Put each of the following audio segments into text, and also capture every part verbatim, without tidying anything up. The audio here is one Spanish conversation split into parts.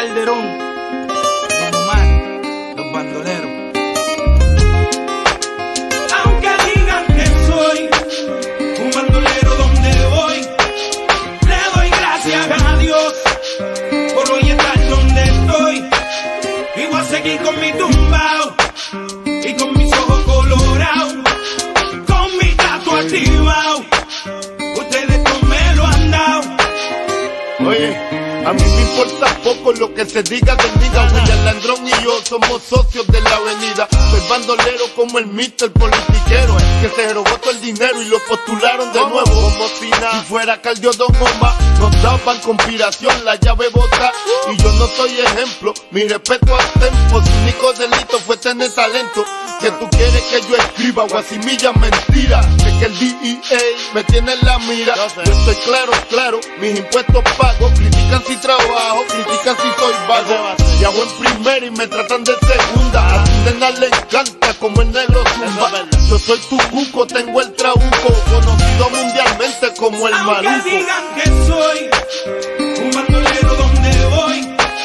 Calderón, Don Omar, los bandoleros. Aunque digan que soy un bandolero donde voy, le doy gracias a Dios por hoy estar donde estoy. Y voy a seguir con mi tumbao y con mis ojos colorados, con mi gato activado. Ustedes no me lo han dado. Oye, a mí me importa poco lo que se diga del nigga. William Landrón y yo somos socios de la avenida. Soy bandolero como el mister politiquero, que se robó todo el dinero y lo postularon de nuevo. Como si nada, si fuera Caldio Don Omar, nos daban conspiración, la llave bota. Y yo no soy ejemplo, mi respeto al tempo. Su único delito fue tener talento. Que tú quieres que yo escriba guasimilla mentira, de que el D E A me tiene en la mira. Yo estoy claro, claro, mis impuestos pago. Critican si trabajo, critican si soy vago. Y hago en primera y me tratan de segunda. A tu nena le encanta como el negro zumba. Yo soy tu cuco, tengo el trabuco, conocido mundialmente como el maruco. Aunque digan que soy un bandolero donde voy,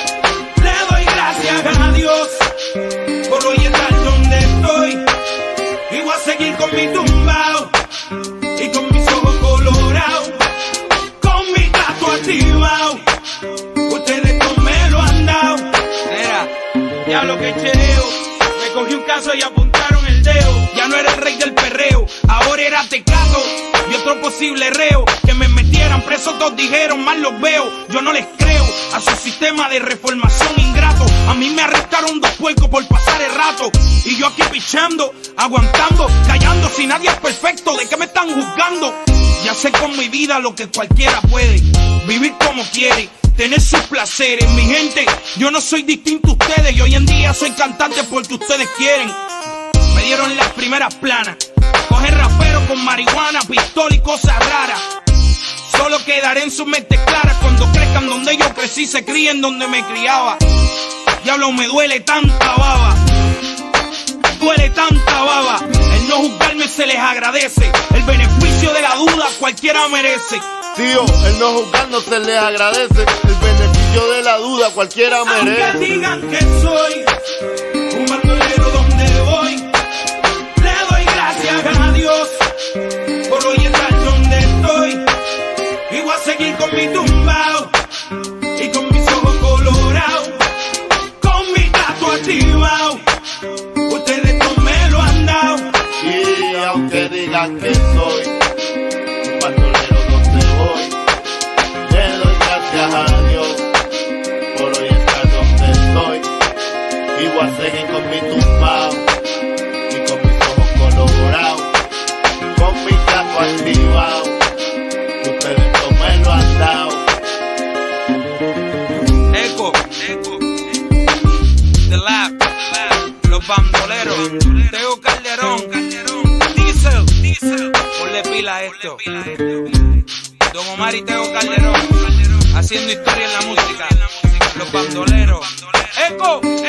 le doy gracias a Dios por hoy estar donde estoy. Y voy a seguir con mi tumbao y con mis ojos colorados, con mi gato activado. Ustedes no me lo han dado. Mira, ya lo que chereo, me cogí un caso y apuntaron el dedo. Ya no era el rey del perreo, ahora era Tecato y otro posible reo. Que me metieran preso, todos dijeron, mal los veo. Yo no les creo a su sistema de reformación ingrato. A mí me arrestaron dos puercos por pasar el rato, y yo aquí pichando, aguantando, callando. Si nadie es perfecto, ¿de qué me están juzgando? Ya sé con mi vida lo que cualquiera puede, vivir como quiere, tener sus placeres. Mi gente, yo no soy distinto a ustedes, y hoy en día soy cantante porque ustedes quieren. Me dieron las primeras planas, coger rapero con marihuana, pistola y cosas raras. Solo quedaré en sus mentes claras cuando crezcan donde yo crecí, se críen donde me criaba. Diablo, me duele tanta baba, duele tanta baba. El no juzgarme se les agradece, el beneficio de la duda cualquiera merece. Tío, el no juzgarnos se les agradece, el beneficio de la duda cualquiera merece. Aunque digan que soy un bandolero donde voy, le doy gracias a Dios por hoy estar donde estoy. Y voy a seguir con mi tumbao y con mis ojos colorados, con mi gato activado. Ustedes no me lo han dado. Y aunque digan que soy un bandolero donde voy, le doy gracias a Dios por hoy estar donde estoy. Y voy a seguir con mi tumbao y con mis ojos colorados, con mi gato activado. Ustedes no me lo han dado. Eco, Eco, The Lab, los bandoleros, Teo Calderón, Diesel, Diesel, ponle pila a esto. Don Omar y Teo Calderón, haciendo historia en la música, los bandoleros. Eco,